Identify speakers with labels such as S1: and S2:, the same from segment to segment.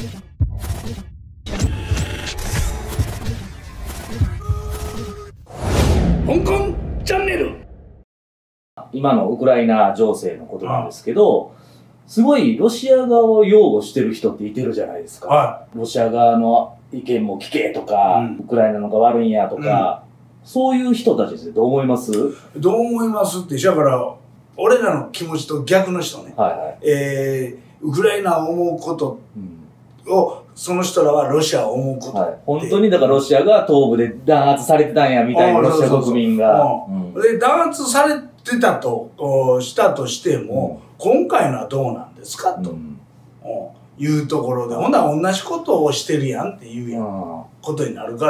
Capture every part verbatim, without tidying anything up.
S1: 香港チャンネル。
S2: 今のウクライナ情勢のことなんですけど、すごいロシア側を擁護してる人っていてるじゃないですか。はい、ロシア側の意見も聞けとか、うん、ウクライナのが悪いんやとか、うん、そういう人たちってどう思います？
S1: どう思いますって、だから俺らの気持ちと逆の人ね。はいはい、えー、ウクライナを思うことを、うん、その人らはロシアを思うこと、はい、
S2: 本当にだからロシアが東部で弾圧されてたんやみたいなロシア国民が。
S1: で、弾圧されてたとしたとしても、うん、今回のはどうなんですかと、うん、いうところで、ほんなら同じことをしてるやんっていうやんことになるから、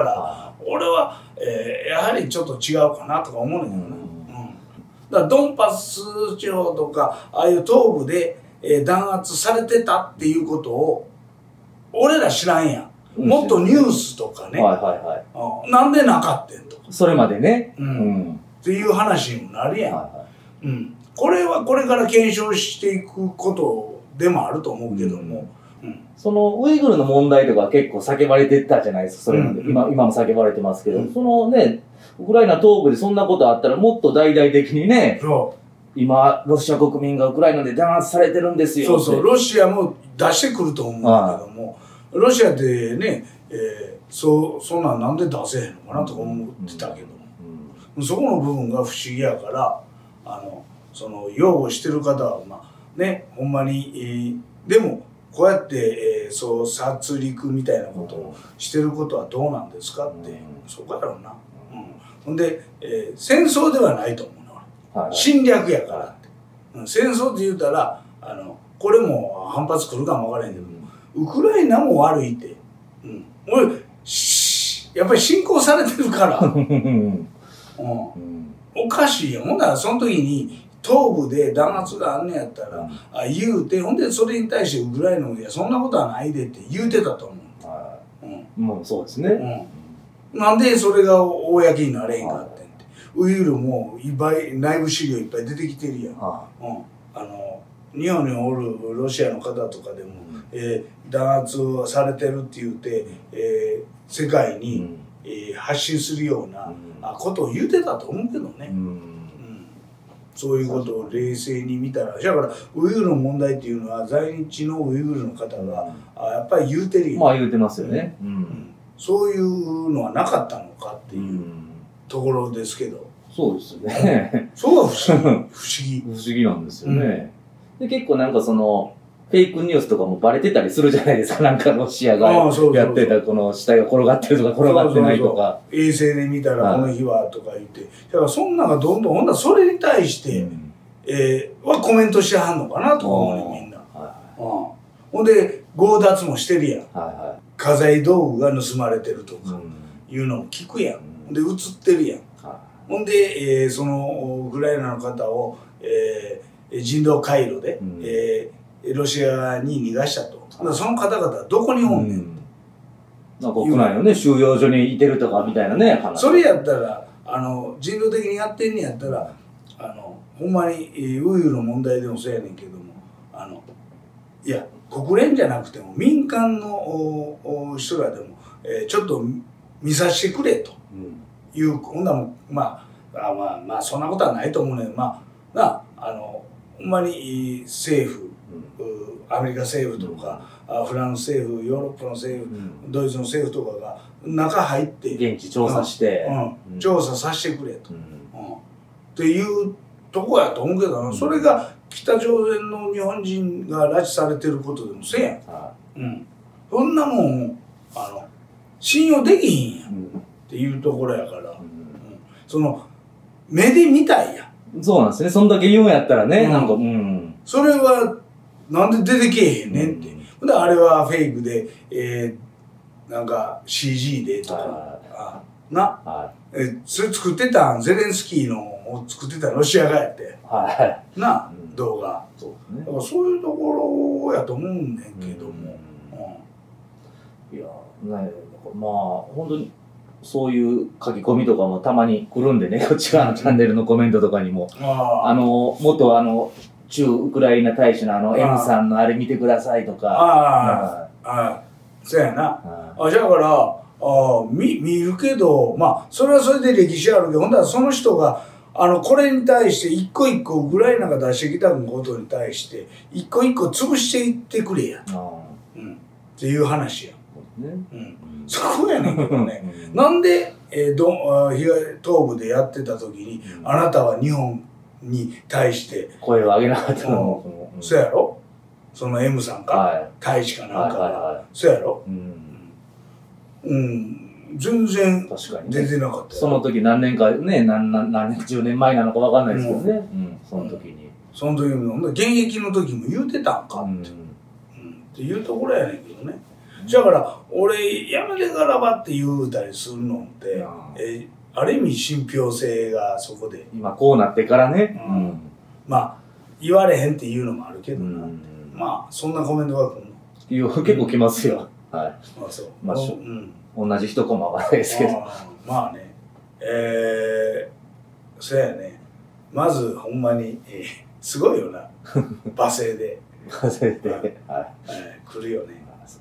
S1: 俺は、えー、やはりちょっと違うかなとか思うんだけどね。うん、だからドンパス地方とかああいう東部で、えー、弾圧されてたっていうことを俺ら知らんやん。もっとニュースとかね、なんでなかったんとか。
S2: それまでね。
S1: うん。っていう話にもなるやん。はいはい、うん。これはこれから検証していくことでもあると思うけども。うんうん、
S2: そのウイグルの問題とか結構叫ばれてたじゃないですか。それまで、うんうん、今、今も叫ばれてますけど、うん、そのね、ウクライナ東部でそんなことあったらもっと大々的にね、今、ロシア国民がウクライナで弾圧されてるんですよ。
S1: そうそう、ロシアも出してくると思うんだけども、ロシアでね、えー、そ, そんなんなんで出せへんのかなとか思ってたけど、うんうん、そこの部分が不思議やから、あのその擁護してる方はまあね、ほんまに、えー、でもこうやって、えー、そう殺戮みたいなことをしてることはどうなんですかって、うん、そこやろうな。うん、ほんで、えー、戦争ではないと思うの、はい、侵略やからって、うん、戦争って言うたらあのこれも反発くるかもわからへんけど、ウクライナも悪いって。うん。俺、やっぱり侵攻されてるから。うん、おかしいよ。ほんならその時に東部で弾圧があんねやったら、うん、あ言うて、ほんでそれに対してウクライナもいやそんなことはないでって言うてたと思う。はい。
S2: うん。もうそうですね。
S1: うん。なんでそれが公になれへんかってんって。ウイグルもいっぱい内部資料いっぱい出てきてるやん。はい、うん。あの日本におるロシアの方とかでも、うんえー、弾圧されてるって言って、えー、世界に、うんえー、発信するような、うん、ことを言うてたと思うけどね、うんうん、そういうことを冷静に見たらだからウイグルの問題っていうのは在日のウイグルの方が、うん、あやっぱり言うてるよ、
S2: まあ言うてますよね、
S1: うんうん、そういうのはなかったのかっていうところですけど、
S2: そうですね
S1: そうは不思議不思議
S2: 不思議なんですよね、うん、で結構なんかそのフェイクニュースとかもバレてたりするじゃないですか。なんかロシアがやってたこの死体が転がってるとか転がってないとか。
S1: 衛星で見たらこの日はとか言って。だからそんなのがどんどん、ほんならそれに対して、うん、えー、はコメントしてはんのかなとか思うね、みんな。はいはい、ほんで、強奪もしてるやん。はいはい、家財道具が盗まれてるとかいうのも聞くやん。うん、で、映ってるやん。はい、ほんで、えー、そのウクライナの方を、えー、人道回廊で、うんえーロシアに逃がしたと。その方々はどこにおんねん。うん、
S2: なんか国内のね、収容所にいてるとかみたいなね、
S1: 話。それやったら、あの、人道的にやってんねやったら、あの、ほんまに、ウイグルの問題でもそうやねんけども、あの、いや、国連じゃなくても民間の人らでも、えー、ちょっと見させてくれという、うん、ほんなもまあ、あまあ、まあ、そんなことはないと思うねん。まあ、な、あの、ほんまに政府、アメリカ政府とか、うん、フランス政府、ヨーロッパの政府、うん、ドイツの政府とかが中入って
S2: 現地調査して、
S1: うんうん、調査させてくれと、うんうん、っていうとこやと思うけどな、うん、それが北朝鮮の日本人が拉致されてることでもせやん、うんうん、そんなもんあの信用できひんやん、うん、っていうところやから、うんうん、その目で見たいや
S2: ん。そうなんですね。そんだけ言うんやったらね、うん、なんか、うん、
S1: それはなんで出てけえへんねんって。うん、で、あれはフェイクで、えー、なんか シージー でとか、あな、はい、え、それ作ってたん、ゼレンスキーのを作ってたロシアがやって。はい、な、うん、動画。そうですね。だからそういうところやと思うねんけども。
S2: うんうん、いや、ね、まあ、本当に、そういう書き込みとかもたまに来るんでね、こっち側のチャンネルのコメントとかにも。あ, あの、もっとあの、 駐ウクライナ大使のあの M さんのあれ見てくださいとか。
S1: ああ、ああ、そうやな。あ、じゃあから、ああ、見、見るけど、まあ、それはそれで歴史あるけど、ほんだらその人が、あの、これに対して一個一個ウクライナが出してきたことに対して、一個一個潰していってくれや。うん。っていう話や。ね、うん。そこやねんけどね。なんで、えー、ど東部でやってた時に、うん、あなたは日本に対して
S2: 声を上げなかったの、
S1: うん、そうやろ、その M さんか、はい、大使かなんかが、そうやろ、うん、うん、全然出てなかった。
S2: その時何年かね、何何何年じゅうねんまえなのかわかんないですけどね、うんうん、その時に、
S1: その時も現役の時も言うてたんかって、うん、っていうところやねんけどね。だから俺やめてからばって言うたりするのって、えある意味信憑性がそこで
S2: 今こうなってからね、
S1: うん、まあ言われへんっていうのもあるけどな、うん、まあそんなコメントが来るの
S2: いや結構来ますよ、うん、はい。
S1: まあそう
S2: まあ、うん、同じ人かもわかんないですけど、
S1: あまあねえー、そうやね、まずほんまに、えー、すごいよな罵声で
S2: 罵声で、はい、
S1: はい、来るよね。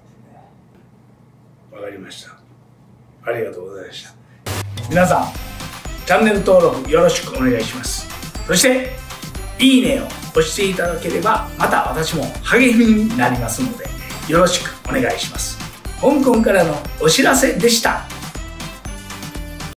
S1: わかりました。ありがとうございました。皆さん、チャンネル登録よろしくお願いします。そして、いいねを押していただければ、また私も励みになりますので、よろしくお願いします。香港からのお知らせでした。